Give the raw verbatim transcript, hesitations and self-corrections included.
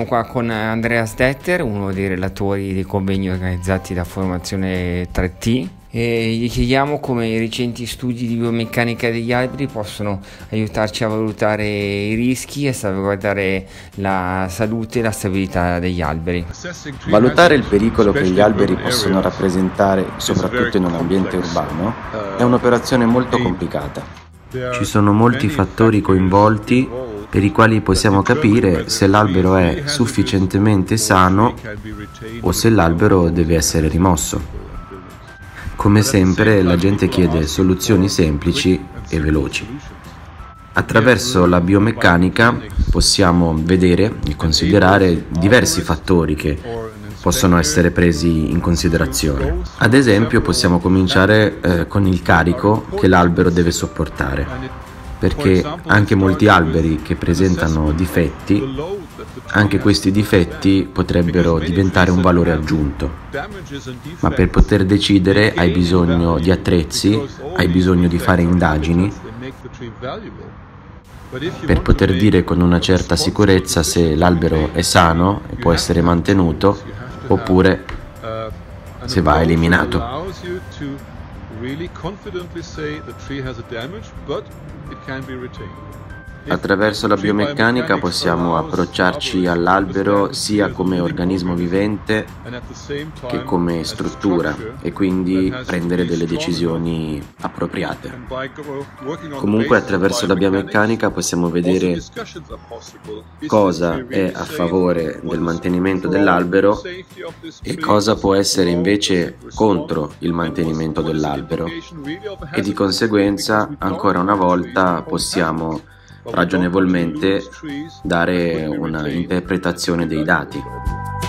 qua con Andreas Detter, uno dei relatori dei convegni organizzati da Formazione tre T, e gli chiediamo come i recenti studi di biomeccanica degli alberi possono aiutarci a valutare i rischi e salvaguardare la salute e la stabilità degli alberi. Valutare il pericolo che gli alberi possono rappresentare, soprattutto in un ambiente urbano, è un'operazione molto complicata. Ci sono molti fattori coinvolti per i quali possiamo capire se l'albero è sufficientemente sano o se l'albero deve essere rimosso. Come sempre, la gente chiede soluzioni semplici e veloci. Attraverso la biomeccanica possiamo vedere e considerare diversi fattori che possono essere presi in considerazione. Ad esempio, possiamo cominciare eh, con il carico che l'albero deve sopportare, perché anche molti alberi che presentano difetti, anche questi difetti potrebbero diventare un valore aggiunto. Ma per poter decidere hai bisogno di attrezzi, hai bisogno di fare indagini, per poter dire con una certa sicurezza se l'albero è sano e può essere mantenuto, oppure se va eliminato. Attraverso la biomeccanica possiamo approcciarci all'albero sia come organismo vivente che come struttura e quindi prendere delle decisioni appropriate. Comunque attraverso la biomeccanica possiamo vedere cosa è a favore del mantenimento dell'albero e cosa può essere invece contro il mantenimento dell'albero, e di conseguenza ancora una volta possiamo ragionevolmente dare una interpretazione dei dati.